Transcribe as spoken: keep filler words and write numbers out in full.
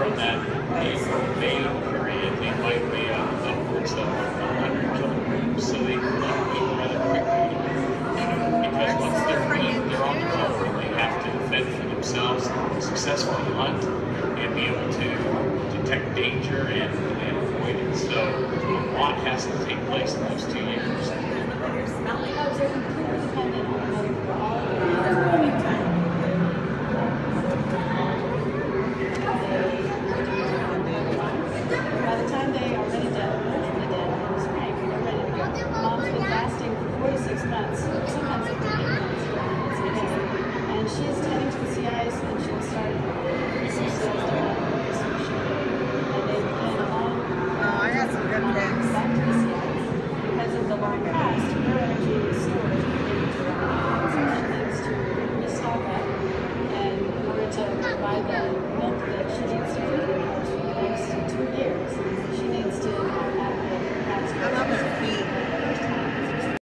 from that April, May period, they might weigh up upwards of one hundred kilograms. So they can eat rather quickly. Because once they're weaned, they're on their own. They have to fend for themselves, successfully hunt, and be able to detect danger and, and avoid it. So a lot has to take place in those two years. Cubs are completely dependent on the mother for all of their growing time. By the time they are ready to emerge from the den in the spring, they're ready to go. Mom's been fasting for four to six months, sometimes up to eight months, and she is tending to the sea ice, and she'll start releasing cells to help the sushi. And they begin a long Oh, I got some good pics. back to the sea ice. Because of the long fast, her energy is stored in the ground, so she needs to restock up, and in order to provide the milk that she needs to feed her